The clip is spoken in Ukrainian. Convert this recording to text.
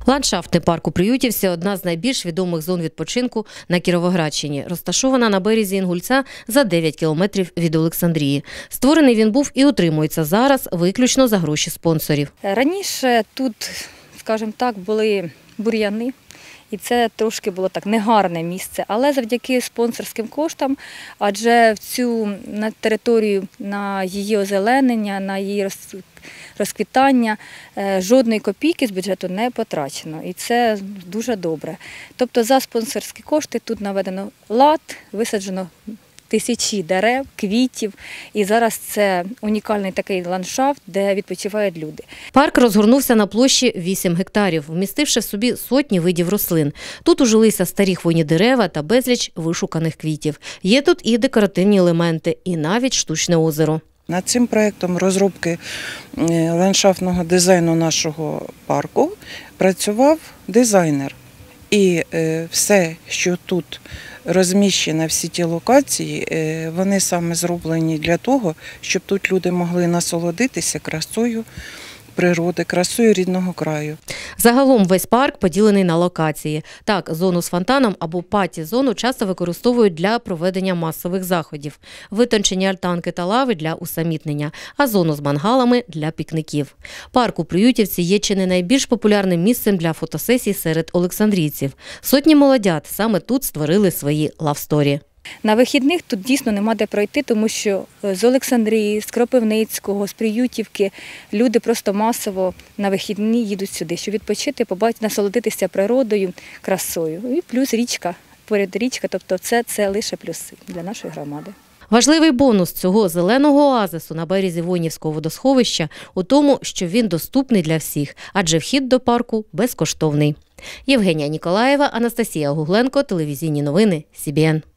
Ландшафтний парк у Приютівці – одна з найбільш відомих зон відпочинку на Кіровоградщині. Розташована на березі Інгульця за 9 кілометрів від Олександрії. Створений він був і утримується зараз виключно за гроші спонсорів. Раніше тут, скажімо так, були бур'яни. І це трошки було так негарне місце, але завдяки спонсорським коштам, адже на територію, на її озеленення, на її розквітання жодної копійки з бюджету не потрачено. І це дуже добре. Тобто за спонсорські кошти тут наведено лад, висаджено тисячі дерев, квітів. І зараз це унікальний такий ландшафт, де відпочивають люди. Парк розгорнувся на площі 8 гектарів, вмістивши в собі сотні видів рослин. Тут ужилися старі хвойні дерева та безліч вишуканих квітів. Є тут і декоративні елементи, і навіть штучне озеро. Над цим проєктом розробки ландшафтного дизайну нашого парку працював дизайнер. І все, що тут розміщено, всі ті локації, вони саме зроблені для того, щоб тут люди могли насолодитися красою природи, красою рідного краю. Загалом весь парк поділений на локації. Так, зону з фонтаном або паті-зону часто використовують для проведення масових заходів, витончені альтанки та лави для усамітнення, а зону з мангалами – для пікників. Парк у Приютівці є чи не найбільш популярним місцем для фотосесій серед олександрійців. Сотні молодят саме тут створили свої лавсторі. На вихідних тут дійсно нема де пройти, тому що з Олександрії, з Кропивницького, з Приютівки люди просто масово на вихідні їдуть сюди, щоб відпочити, побачити, насолодитися природою, красою. І плюс річка, поряд річка, тобто це лише плюси для нашої громади. Важливий бонус цього зеленого оазису на березі Войнівського водосховища у тому, що він доступний для всіх, адже вхід до парку безкоштовний. Євгенія Ніколаєва, Анастасія Гугленко, телевізійні новини СІБІН.